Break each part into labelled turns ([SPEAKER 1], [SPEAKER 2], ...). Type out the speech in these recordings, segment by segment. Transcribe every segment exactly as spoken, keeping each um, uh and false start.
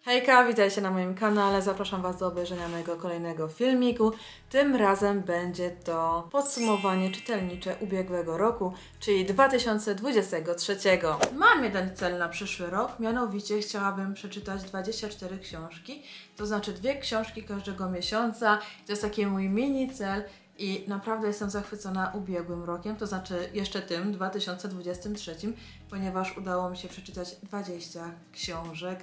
[SPEAKER 1] Hejka, witajcie na moim kanale, zapraszam Was do obejrzenia mojego kolejnego filmiku. Tym razem będzie to podsumowanie czytelnicze ubiegłego roku, czyli dwa tysiące dwudziestego trzeciego. Mam jeden cel na przyszły rok, mianowicie chciałabym przeczytać dwadzieścia cztery książki, to znaczy dwie książki każdego miesiąca. To jest taki mój mini cel. I naprawdę jestem zachwycona ubiegłym rokiem, to znaczy jeszcze tym, dwa tysiące dwudziestym trzecim, ponieważ udało mi się przeczytać dwadzieścia książek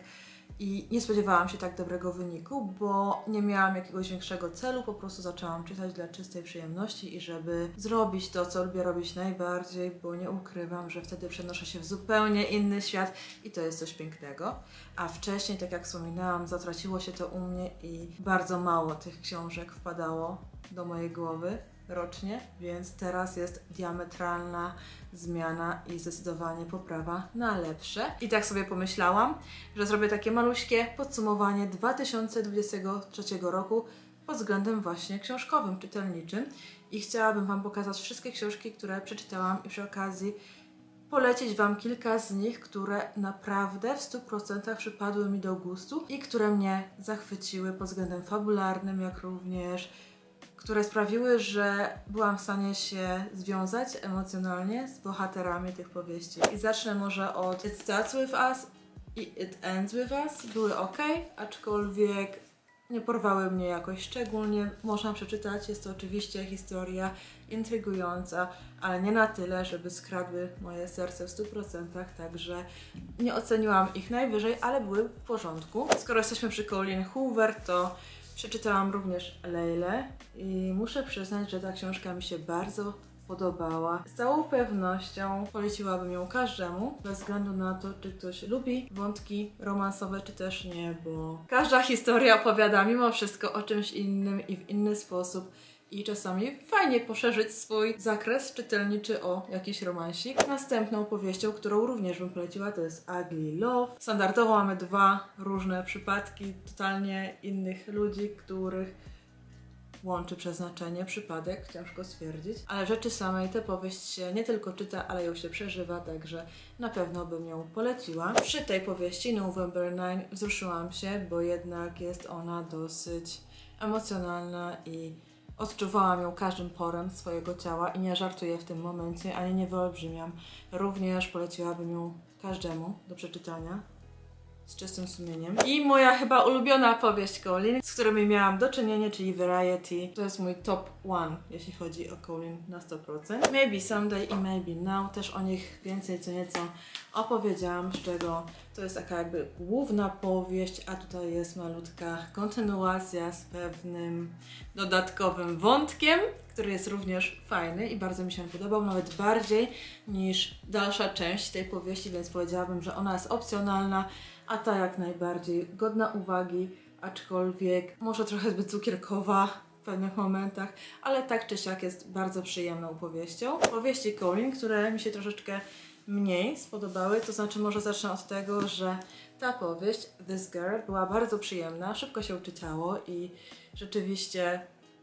[SPEAKER 1] i nie spodziewałam się tak dobrego wyniku, bo nie miałam jakiegoś większego celu, po prostu zaczęłam czytać dla czystej przyjemności i żeby zrobić to, co lubię robić najbardziej, bo nie ukrywam, że wtedy przenoszę się w zupełnie inny świat i to jest coś pięknego. A wcześniej, tak jak wspominałam, zatraciło się to u mnie i bardzo mało tych książek wpadało do mojej głowy rocznie, więc teraz jest diametralna zmiana i zdecydowanie poprawa na lepsze. I tak sobie pomyślałam, że zrobię takie maluśkie podsumowanie dwa tysiące dwudziestego trzeciego roku pod względem właśnie książkowym, czytelniczym i chciałabym Wam pokazać wszystkie książki, które przeczytałam i przy okazji polecić Wam kilka z nich, które naprawdę w stu procentach przypadły mi do gustu i które mnie zachwyciły pod względem fabularnym, jak również które sprawiły, że byłam w stanie się związać emocjonalnie z bohaterami tych powieści. I zacznę może od It Starts With Us i It Ends With Us. Były ok, aczkolwiek nie porwały mnie jakoś szczególnie. Można przeczytać, jest to oczywiście historia intrygująca, ale nie na tyle, żeby skradły moje serce w stu procentach, także nie oceniłam ich najwyżej, ale były w porządku. Skoro jesteśmy przy Colleen Hoover, to przeczytałam również Leylę i muszę przyznać, że ta książka mi się bardzo podobała. Z całą pewnością poleciłabym ją każdemu, bez względu na to, czy ktoś lubi wątki romansowe, czy też nie, bo każda historia opowiada mimo wszystko o czymś innym i w inny sposób. I czasami fajnie poszerzyć swój zakres czytelniczy o jakiś romansik. Następną powieścią, którą również bym poleciła, to jest Ugly Love. Standardowo mamy dwa różne przypadki totalnie innych ludzi, których łączy przeznaczenie, przypadek, ciężko stwierdzić. Ale w rzeczy samej tę powieść się nie tylko czyta, ale ją się przeżywa, także na pewno bym ją poleciła. Przy tej powieści November nine wzruszyłam się, bo jednak jest ona dosyć emocjonalna i odczuwałam ją każdym porem swojego ciała i nie żartuję w tym momencie, ani nie wyolbrzymiam. Również poleciłabym ją każdemu do przeczytania z czystym sumieniem. I moja chyba ulubiona powieść Colleen, z którymi miałam do czynienia, czyli Variety. To jest mój top one, jeśli chodzi o Colleen na sto procent. Maybe Someday i Maybe Now, też o nich więcej co nieco opowiedziałam, z czego to jest taka jakby główna powieść, a tutaj jest malutka kontynuacja z pewnym dodatkowym wątkiem, który jest również fajny i bardzo mi się podobał, nawet bardziej niż dalsza część tej powieści, więc powiedziałabym, że ona jest opcjonalna, a ta jak najbardziej godna uwagi, aczkolwiek może trochę zbyt cukierkowa w pewnych momentach, ale tak czy siak jest bardzo przyjemną powieścią. Powieści Colleen, które mi się troszeczkę mniej spodobały, to znaczy może zacznę od tego, że ta powieść, This Girl, była bardzo przyjemna, szybko się czytało i rzeczywiście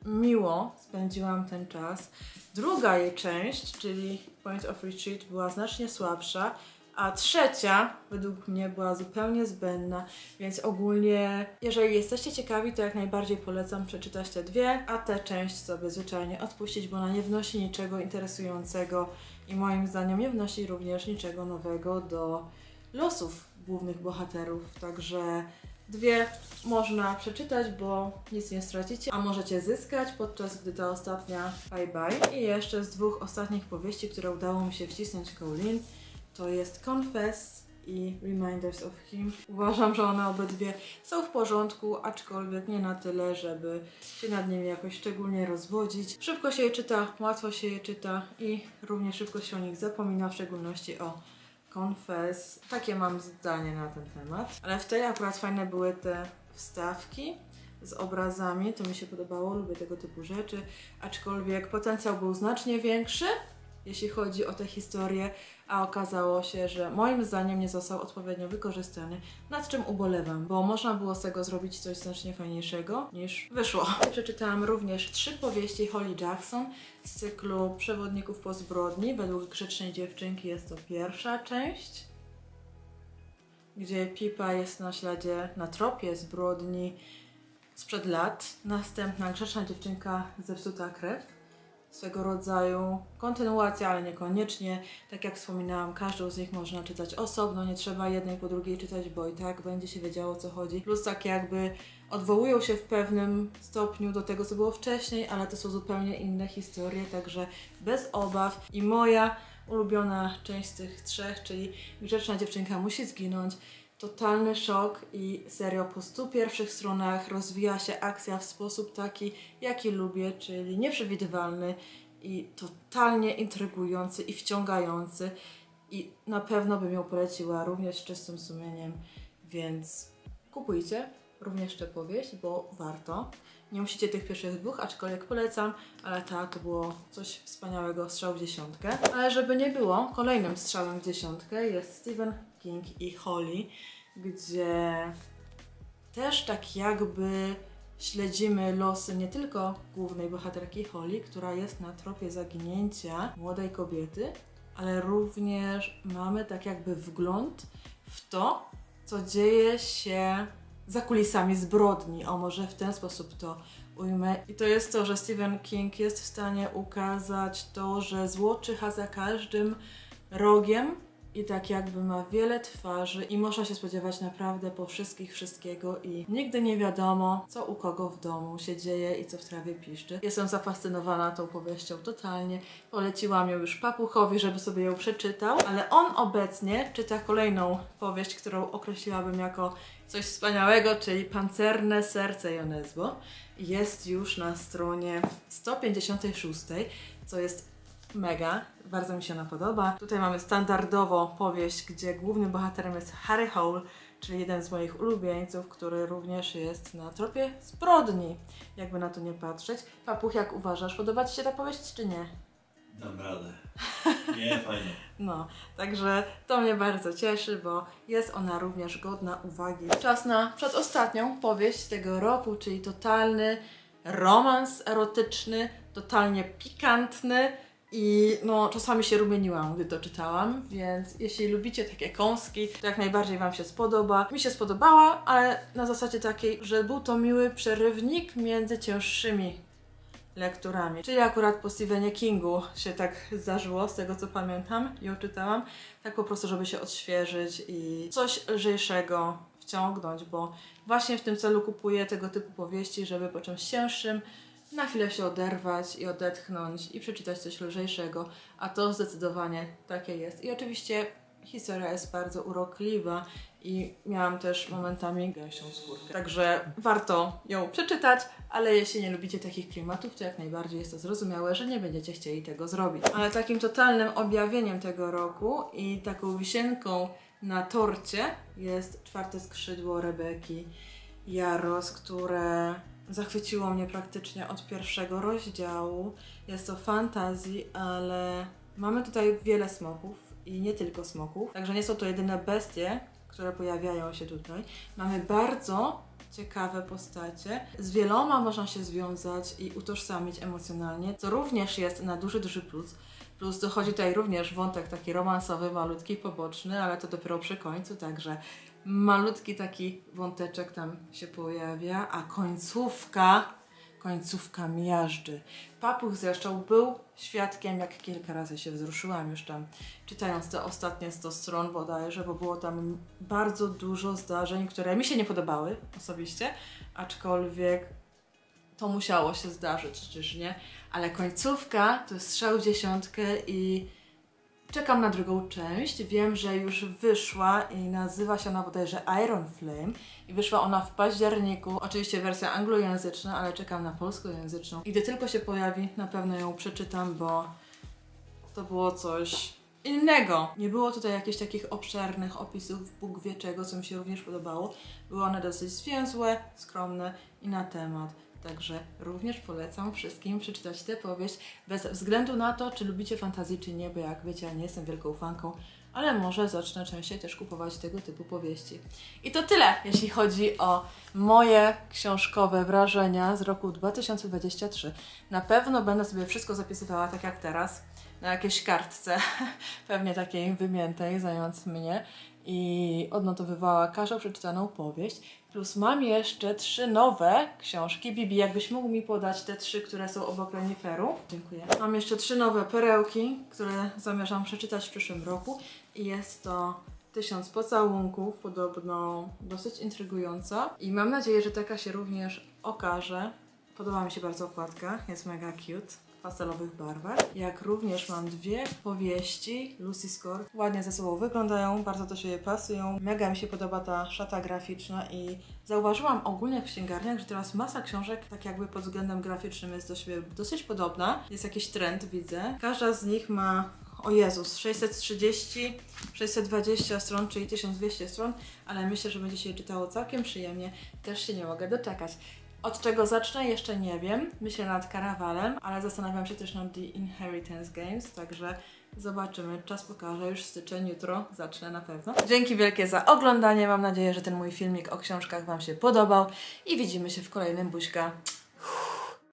[SPEAKER 1] miło spędziłam ten czas. Druga jej część, czyli Point of Retreat, była znacznie słabsza, a trzecia według mnie była zupełnie zbędna, więc ogólnie jeżeli jesteście ciekawi, to jak najbardziej polecam przeczytać te dwie, a tę część sobie zwyczajnie odpuścić, bo ona nie wnosi niczego interesującego i moim zdaniem nie wnosi również niczego nowego do losów głównych bohaterów, także dwie można przeczytać, bo nic nie stracicie, a możecie zyskać, podczas gdy ta ostatnia bye bye. I jeszcze z dwóch ostatnich powieści, które udało mi się wcisnąć Colleen, to jest Confess i Reminders of Him. Uważam, że one obydwie są w porządku, aczkolwiek nie na tyle, żeby się nad nimi jakoś szczególnie rozwodzić. Szybko się je czyta, łatwo się je czyta i również szybko się o nich zapomina, w szczególności o Confess. Takie mam zdanie na ten temat. Ale w tej akurat fajne były te wstawki z obrazami, to mi się podobało, lubię tego typu rzeczy, aczkolwiek potencjał był znacznie większy, jeśli chodzi o tę historię, a okazało się, że moim zdaniem nie został odpowiednio wykorzystany, nad czym ubolewam, bo można było z tego zrobić coś znacznie fajniejszego niż wyszło. Przeczytałam również trzy powieści Holly Jackson z cyklu Przewodników po zbrodni. Według Grzecznej Dziewczynki jest to pierwsza część. gdzie Pipa jest na śladzie, na tropie zbrodni sprzed lat. Następna Grzeczna dziewczynka, zepsuta krew. Swego rodzaju kontynuacja, ale niekoniecznie. Tak jak wspominałam, każdą z nich można czytać osobno, nie trzeba jednej po drugiej czytać, bo i tak będzie się wiedziało, o co chodzi. Plus tak jakby odwołują się w pewnym stopniu do tego, co było wcześniej, ale to są zupełnie inne historie, także bez obaw. I moja ulubiona część z tych trzech, czyli Grzeczna dziewczynka musi zginąć. Totalny szok i serio po stu pierwszych stronach rozwija się akcja w sposób taki, jaki lubię, czyli nieprzewidywalny i totalnie intrygujący i wciągający i na pewno bym ją poleciła również z czystym sumieniem, więc kupujcie również tę powieść, bo warto. Nie musicie tych pierwszych dwóch, aczkolwiek polecam, ale ta to było coś wspaniałego, strzał w dziesiątkę. Ale żeby nie było, kolejnym strzałem w dziesiątkę jest Stephen King i Holly, gdzie też tak jakby śledzimy losy nie tylko głównej bohaterki Holly, która jest na tropie zaginięcia młodej kobiety, ale również mamy tak jakby wgląd w to, co dzieje się za kulisami zbrodni. O, może w ten sposób to ujmę. I to jest to, że Stephen King jest w stanie ukazać to, że zło czyha za każdym rogiem i tak jakby ma wiele twarzy i można się spodziewać naprawdę po wszystkich wszystkiego i nigdy nie wiadomo, co u kogo w domu się dzieje i co w trawie piszczy. Jestem zafascynowana tą powieścią totalnie. Poleciłam ją już papuchowi, żeby sobie ją przeczytał, ale on obecnie czyta kolejną powieść, którą określiłabym jako coś wspaniałego, czyli Pancerne serce Jonesbo. Jest już na stronie sto pięćdziesiątej szóstej, co jest mega, bardzo mi się ona podoba. Tutaj mamy standardowo powieść, gdzie głównym bohaterem jest Harry Hole, czyli jeden z moich ulubieńców, który również jest na tropie zbrodni, jakby na to nie patrzeć. Papuch, jak uważasz, podoba Ci się ta powieść, czy nie?
[SPEAKER 2] Dam radę. Nie, fajnie.
[SPEAKER 1] No, także to mnie bardzo cieszy, bo jest ona również godna uwagi. Czas na przedostatnią powieść tego roku, czyli totalny romans erotyczny, totalnie pikantny i no czasami się rumieniłam, gdy to czytałam, więc jeśli lubicie takie kąski, to jak najbardziej Wam się spodoba. Mi się spodobała, ale na zasadzie takiej, że był to miły przerywnik między cięższymi lekturami. Czyli akurat po Stephenie Kingu się tak zdarzyło, z tego co pamiętam, ją czytałam, tak po prostu, żeby się odświeżyć i coś lżejszego wciągnąć, bo właśnie w tym celu kupuję tego typu powieści, żeby po czymś cięższym na chwilę się oderwać i odetchnąć i przeczytać coś lżejszego, a to zdecydowanie takie jest. I oczywiście historia jest bardzo urokliwa i miałam też momentami gęsią skórkę. Także warto ją przeczytać, ale jeśli nie lubicie takich klimatów, to jak najbardziej jest to zrozumiałe, że nie będziecie chcieli tego zrobić. Ale takim totalnym objawieniem tego roku i taką wisienką na torcie jest Czwarte skrzydło Rebeki Yarros, które zachwyciło mnie praktycznie od pierwszego rozdziału. Jest to fantasy, ale mamy tutaj wiele smoków i nie tylko smoków, także nie są to jedyne bestie, które pojawiają się tutaj. Mamy bardzo ciekawe postacie. Z wieloma można się związać i utożsamić emocjonalnie, co również jest na duży, duży plus. Plus dochodzi tutaj również wątek taki romansowy, malutki, poboczny, ale to dopiero przy końcu, także malutki taki wąteczek tam się pojawia, a końcówka, końcówka miażdży. Papuch zresztą był świadkiem, jak kilka razy się wzruszyłam już tam, czytając te ostatnie sto stron bodajże, bo było tam bardzo dużo zdarzeń, które mi się nie podobały osobiście, aczkolwiek to musiało się zdarzyć, czyż nie? Ale końcówka to jest strzał w dziesiątkę i czekam na drugą część. Wiem, że już wyszła i nazywa się ona bodajże Iron Flame i wyszła ona w październiku. Oczywiście wersja anglojęzyczna, ale czekam na polskojęzyczną. I gdy tylko się pojawi, na pewno ją przeczytam, bo to było coś innego. Nie było tutaj jakichś takich obszernych opisów Bóg wie czego, co mi się również podobało. Były one dosyć zwięzłe, skromne i na temat. Także również polecam wszystkim przeczytać tę powieść, bez względu na to, czy lubicie fantazję, czy nie, bo jak wiecie, ja nie jestem wielką fanką, ale może zacznę częściej też kupować tego typu powieści. I to tyle, jeśli chodzi o moje książkowe wrażenia z roku dwa tysiące dwudziestego trzeciego. Na pewno będę sobie wszystko zapisywała tak jak teraz, na jakiejś kartce, pewnie takiej wymiętej, zając mnie. i odnotowywała każdą przeczytaną powieść. Plus mam jeszcze trzy nowe książki. Bibi, jakbyś mógł mi podać te trzy, które są obok reniferu? Dziękuję. Mam jeszcze trzy nowe perełki, które zamierzam przeczytać w przyszłym roku. I jest to Tysiąc pocałunków, podobno dosyć intrygująca. I mam nadzieję, że taka się również okaże. Podoba mi się bardzo okładka, jest mega cute. W pastelowych barwach. Jak również mam dwie powieści Lucy Score. Ładnie ze sobą wyglądają, bardzo do siebie pasują. Mega mi się podoba ta szata graficzna i zauważyłam ogólnie w księgarniach, że teraz masa książek tak jakby pod względem graficznym jest do siebie dosyć podobna. Jest jakiś trend, widzę. Każda z nich ma, o Jezus, sześćset trzydzieści, sześćset dwadzieścia stron, czyli tysiąc dwieście stron, ale myślę, że będzie się je czytało całkiem przyjemnie. Też się nie mogę doczekać. Od czego zacznę? Jeszcze nie wiem. Myślę nad Karawalem, ale zastanawiam się też nad The Inheritance Games, także zobaczymy. Czas pokaże. Już styczeń, jutro zacznę na pewno. Dzięki wielkie za oglądanie. Mam nadzieję, że ten mój filmik o książkach Wam się podobał i widzimy się w kolejnym. Buźka.